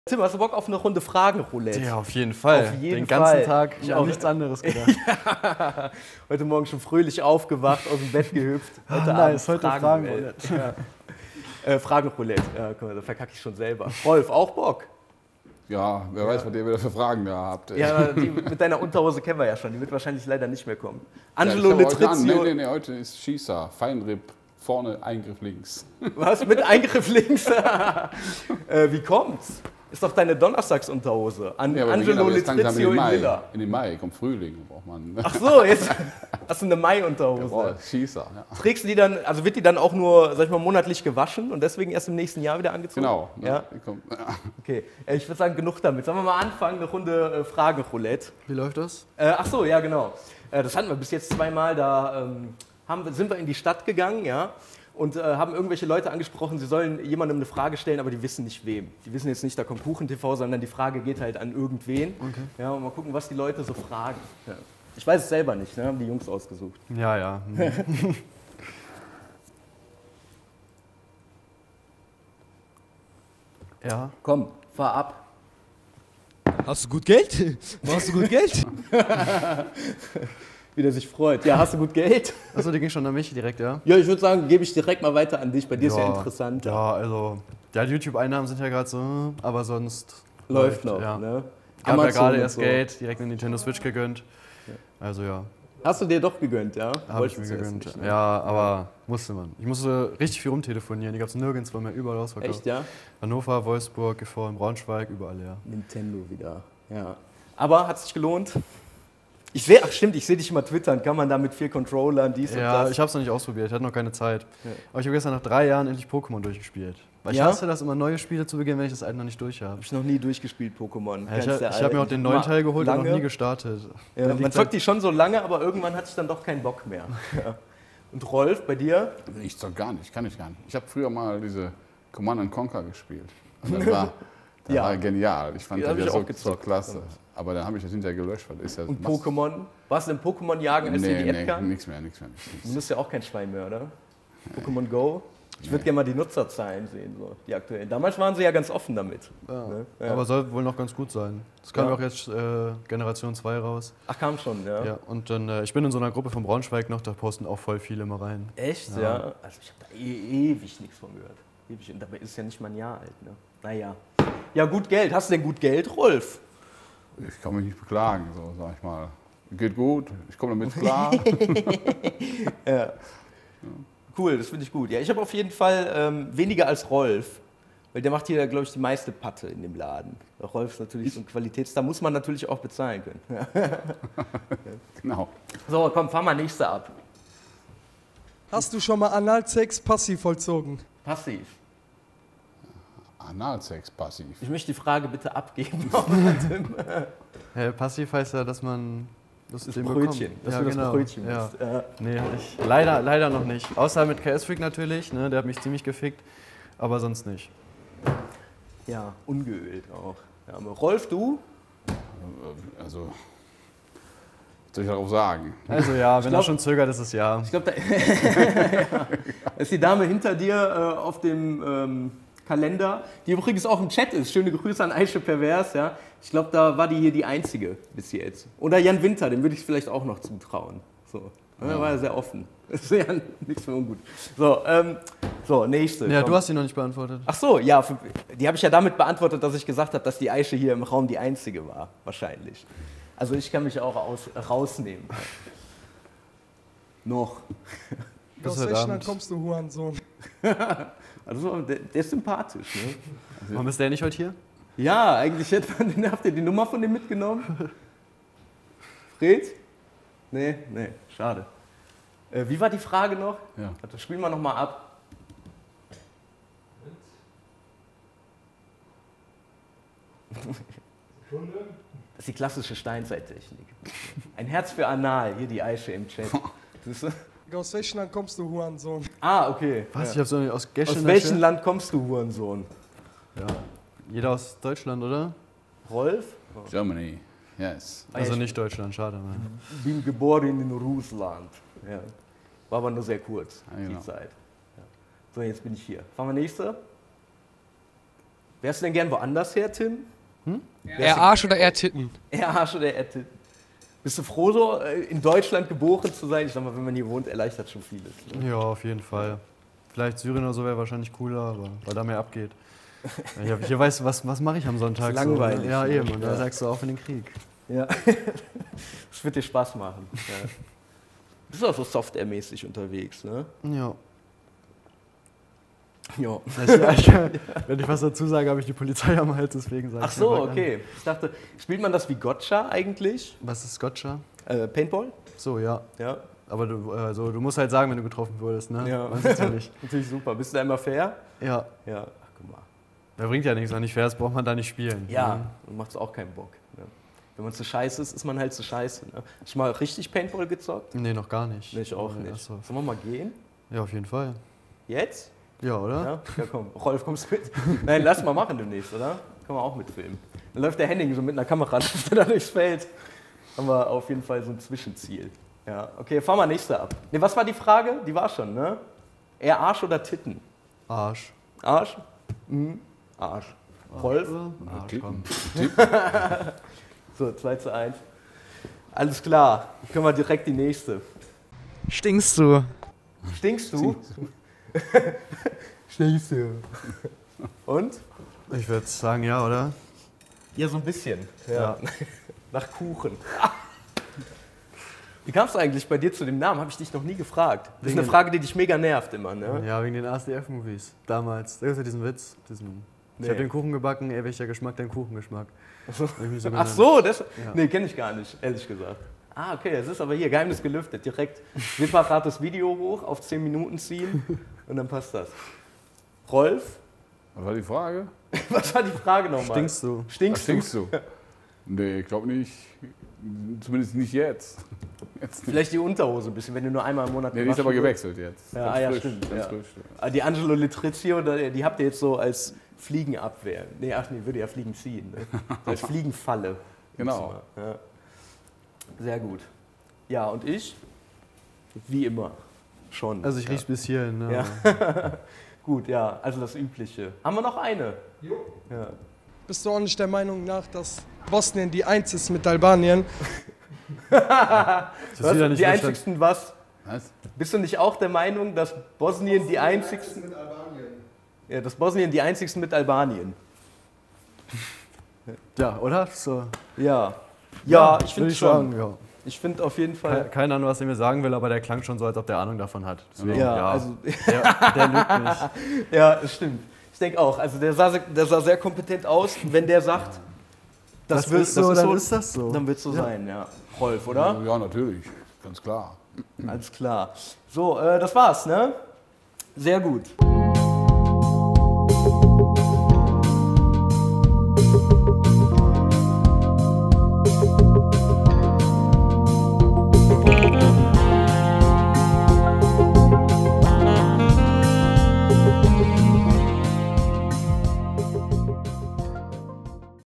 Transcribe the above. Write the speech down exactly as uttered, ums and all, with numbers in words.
Tim, hast du Bock auf eine Runde Fragenroulette? Ja, auf jeden Fall. Auf jeden Den ganzen Fall. Tag Ich an auch. nichts anderes gedacht. Ja. Heute Morgen schon fröhlich aufgewacht, aus dem Bett gehüpft. Heute Ah, nice, Abend heute Fragenroulette. Ja. Äh, Fragenroulette, ja, guck mal, da verkacke ich schon selber. Rolf, auch Bock? Ja, wer weiß, was ihr wieder für Fragen da habt. ey. Ja, die mit deiner Unterhose kennen wir ja schon, die wird wahrscheinlich leider nicht mehr kommen. Ja, ich Angelo habe heute an. Letrizio. Nee, nee, nee, heute ist Schießer, Feinripp, vorne Eingriff links. Was? Mit Eingriff links? äh, wie kommt's? Ist doch deine Donnerstagsunterhose. An Ja, aber wir gehen Angelo aber jetzt langsam Letrizio in in den Mai. Lilla. In den Mai, kommt Frühling, braucht man. Ach so, jetzt hast du eine Mai-Unterhose. Jawohl, Schießer, ja. Trägst du die dann, also wird die dann auch nur, sag ich mal, monatlich gewaschen und deswegen erst im nächsten Jahr wieder angezogen? Genau. ne, Ja, die kommt- okay. Äh, Ich würde sagen, genug damit. Sollen wir mal anfangen, eine Runde äh, Frageroulette? Wie läuft das? Äh, ach so, ja genau. Äh, das hatten wir bis jetzt zweimal. Da ähm, haben, wir- sind wir in die Stadt gegangen, ja, und äh, haben irgendwelche Leute angesprochen, sie sollen jemandem eine Frage stellen, aber die wissen nicht wem. Die wissen jetzt nicht, da kommt Kuchen T V, sondern die Frage geht halt an irgendwen. Okay. Ja, und mal gucken, was die Leute so fragen. Ja. Ich weiß es selber nicht, ne? Haben die Jungs ausgesucht. Ja, ja. Hm. Ja. Komm, fahr ab. Hast du gut Geld? Machst du gut Geld? Wie der sich freut. Ja, hast du gut Geld? Achso, die ging schon an mich direkt, ja? Ja, ich würde sagen, gebe ich direkt mal weiter an dich. Bei dir ist ja interessant. Ja, also, ja, die YouTube-Einnahmen sind ja gerade so, aber sonst Läuft noch. Ja. Ne? Ich habe ja Amazon gerade und erst so. Geld, direkt eine Nintendo Switch gegönnt. Also ja, Hast du dir doch gegönnt, ja? habe ich mir Wolltest du erst gegönnt. nicht, ne? Ja, aber musste man. Ich musste richtig viel rumtelefonieren, die gab es nirgendwo mehr, überall ausverkauft. Echt, ja? Hannover, Wolfsburg, G V in Braunschweig, überall, ja. Nintendo wieder. Ja. Aber hat es sich gelohnt? Ich sehe, ach stimmt, ich sehe dich immer twittern. Kann man da mit vier Controllern dies Ja, und das? ich habe es noch nicht ausprobiert, ich hatte noch keine Zeit. Ja. Aber ich habe gestern nach drei Jahren endlich Pokémon durchgespielt. Weil ich Ja? hasse das immer, neue Spiele zu beginnen, wenn ich das alte noch nicht durch habe. Hab ich noch nie durchgespielt, Pokémon. Ja, ich Keins der habe hab mir auch den neuen alten. Teil geholt und Lange. noch nie gestartet. Ja, Der man liegt zockt die schon so lange, aber irgendwann hatte ich dann doch keinen Bock mehr. Ja. Und Rolf, bei dir? Ich zock gar nicht, kann ich gar nicht. Ich habe früher mal diese Command and Conquer gespielt. Und das war, das Ja. war genial. Ich fand Ja, das hab ich ja auch so, so gezockt. klasse. Aber dann habe ich das hinterher gelöscht. Weil das ist ja Und machst- Pokémon? Warst du im Pokémon-Jagen, als du in Nee, die App nee, kam? nichts mehr, nichts mehr. Nichts Du mehr. bist ja auch kein Schwein mehr, oder? Pokémon Go? Ich würde gerne mal die Nutzerzahlen sehen, so, die aktuellen. Damals waren sie ja ganz offen damit. Ja. Ne? Ja. Aber soll wohl noch ganz gut sein. Es kam Ja. ja auch jetzt äh, Generation zwei raus. Ach, kam schon, ja. Ja, und dann, äh, ich bin in so einer Gruppe von Braunschweig noch, da posten auch voll viele immer rein. Echt? Ja. Ja. Also ich habe da e ewig nichts von gehört. Ewig. Und dabei ist es ja nicht mal ein Jahr alt. Ne? Naja. Ja, gut Geld. Hast du denn gut Geld, Rolf? Ich kann mich nicht beklagen, so sag ich mal. Geht gut, ich komme damit klar. Ja. Cool, das finde ich gut. Ja, ich habe auf jeden Fall ähm, weniger als Rolf. Weil der macht hier, glaube ich, die meiste Patte in dem Laden. Rolf ist natürlich so ein Qualitäts... Da muss man natürlich auch bezahlen können. Genau. So, komm, fahr mal nächste ab. Hast du schon mal Analsex passiv vollzogen? Passiv. Analsex passiv. Ich möchte die Frage bitte abgeben. Hey, passiv heißt ja, dass man das, Das den Brötchen. bekommt. Dass Ja, du das genau. Brötchen Ja. bist. Ja. Nee, hab ich leider, leider noch nicht. Außer mit K S-Freak natürlich, ne, der hat mich ziemlich gefickt. Aber sonst nicht. Ja, ungeölt auch. Ja, aber Rolf, du? Also, was soll ich darauf sagen? Also ja, wenn er glaub- schon zögert, ist es ja. Ich glaube, da ja. ist die Dame hinter dir äh, auf dem ähm, Kalender, die übrigens auch im Chat ist. Schöne Grüße an Aische Pervers. Ja. Ich glaube, da war die hier die Einzige bis jetzt. Oder Jan Winter, dem würde ich es vielleicht auch noch zutrauen. So. Ja. Da war er sehr offen. Das ist ja nichts für ungut. So, ähm, so nächste. Ja, komm. du hast die noch nicht beantwortet. Ach so, ja, für, die habe ich ja damit beantwortet, dass ich gesagt habe, dass die Aische hier im Raum die Einzige war, wahrscheinlich. Also ich kann mich auch aus, rausnehmen. Noch. Aus heute welchem Land Abend. kommst du, Hurensohn? Also der, der ist sympathisch, ne? Warum ist der nicht heute hier? Ja, eigentlich hätte man den, habt ihr die Nummer von dem mitgenommen? Fred? Nee, nee, schade. Äh, wie war die Frage noch? Ja. Warte, spielen wir nochmal ab. Das ist die klassische Steinzeittechnik. Ein Herz für Anal, hier die Aische im Chat. Siehst du? Aus welchem Land kommst du, Hurensohn? Ah, okay. Was? Ja. Ich hab so aus Gäste. Aus welchem Land kommst du, Hurensohn? Ja. Jeder aus Deutschland, oder? Rolf? Germany, yes. Also nicht Deutschland, schade. Mann. Bin geboren in Russland. Ja. War aber nur sehr kurz, Ja, genau. die Zeit. Ja. So, jetzt bin ich hier. Fahren wir nächste? Wärst du denn gern woanders her, Tim? Eher Arsch oder eher Titten? Eher Arsch oder eher Titten? Bist du froh, so äh, in Deutschland geboren zu sein? Ich sag mal, wenn man hier wohnt, erleichtert schon vieles. Ne? Ja, auf jeden Fall. Vielleicht Syrien oder so wäre wahrscheinlich cooler, aber weil da mehr abgeht. Ja, hier weißt du, was, was mache ich am Sonntag? Das ist langweilig, So, ne? Ja, ne? eben. Und Ja. da sagst du auf in den Krieg. Ja. Das wird dir Spaß machen. Ja. Du bist auch so Software-mäßig unterwegs, ne? Ja. Ja. Ich, ich, wenn ich was dazu sage, habe ich die Polizei am Hals, deswegen sage Ach ich so, mir okay. Ich dachte, spielt man das wie Gotcha eigentlich? Was ist Gotcha? Äh, Paintball? So, ja. Ja. Aber du, also, du musst halt sagen, wenn du getroffen wurdest, ne? Ja. Man sieht's ja nicht. Natürlich super. Bist du da immer fair? Ja. Ja. Ach, guck mal. Da bringt ja nichts, wenn nicht fair ist, braucht man da nicht spielen. Ja, Ne? dann macht es auch keinen Bock. Ne? Wenn man zu scheiße ist, ist man halt zu scheiße. Ne? Hast du mal richtig Paintball gezockt? Nee, noch gar nicht. Nee, ich auch Nee, nicht. ach so. Sollen wir mal gehen? Ja, auf jeden Fall. Jetzt? Ja, oder? Ja, ja komm. Rolf, kommst du mit? Nein, lass mal machen demnächst, oder? Kann man auch mitfilmen. Dann läuft der Henning so mit einer Kamera da durchs Feld. Haben wir auf jeden Fall so ein Zwischenziel. Ja, okay, fahren wir nächste ab. Ne, was war die Frage? Die war schon, ne? Eher Arsch oder Titten? Arsch. Arsch? Mhm. Arsch. Rolf? Arsch, Tippen. komm. So, zwei zu eins. Alles klar, können wir direkt die nächste. Stinkst du? Stinkst du? Stinkst du? Und? Ich würde sagen, ja, oder? Ja, so ein bisschen. Ja. Ja. Nach Kuchen. Wie kamst du eigentlich bei dir zu dem Namen? Habe ich dich noch nie gefragt. Das ist Wegen eine Frage, die dich mega nervt immer, ne? Ja, wegen den A S D F-Movies. Damals. Da gibt es ja diesen Witz. Diesen Nee. Ich habe den Kuchen gebacken, ey, welcher Geschmack dein Kuchengeschmack. Hab ich mich so Ach genannt. so, das. Ja. Nee, kenne ich gar nicht, ehrlich gesagt. Ah, okay, das ist aber hier Geheimnis gelüftet. Direkt separates Video hoch, auf zehn Minuten ziehen und dann passt das. Rolf, Was war die Frage? was war die Frage nochmal? Stinkst du? Was Stinkst du? denkst du? Nee, ich glaube nicht. Zumindest nicht jetzt. jetzt nicht. Vielleicht die Unterhose ein bisschen, wenn du nur einmal im Monat Nee, die ist aber gewaschen gewechselt jetzt. Ja, Ganz ah, ja, frisch, stimmt, Ganz ja. frisch. Ah, die Angelo Letrizio, die habt ihr jetzt so als Fliegenabwehr. Nee, ach nee, würde ja Fliegen ziehen. Ne? Als Fliegenfalle. Genau. Ja. Sehr gut. Ja, und ich? Wie immer. Schon. Also ich riech's bis hierhin. Ne? Ja. Gut, ja, also das Übliche. Haben wir noch eine? Jo. Ja. Bist du auch nicht der Meinung nach, dass Bosnien die Eins ist mit Albanien? Das ist Was? wieder nicht Die verstanden. einzigsten was? Was? Bist du nicht auch der Meinung, dass Bosnien die einzigsten... mit Albanien. Ja, dass Bosnien die einzigsten mit Albanien. Ja, oder? So. Ja. Ja, ich Würde finde ich schon. sagen, ja. Ich finde auf jeden Fall... Ke- Keine Ahnung, was er mir sagen will, aber der klang schon so, als ob der Ahnung davon hat. Deswegen, Ja, ja, also, der, der lügt nicht. ja, das stimmt. Ich denke auch. Also der sah, se- der sah sehr kompetent aus. Wenn der sagt, das, Das wird ist so, das dann so, ist das so. dann wird es so Ja. sein, ja. Rolf, oder? Ja, natürlich. Ganz klar. Alles klar. So, äh, das war's, ne? Sehr gut.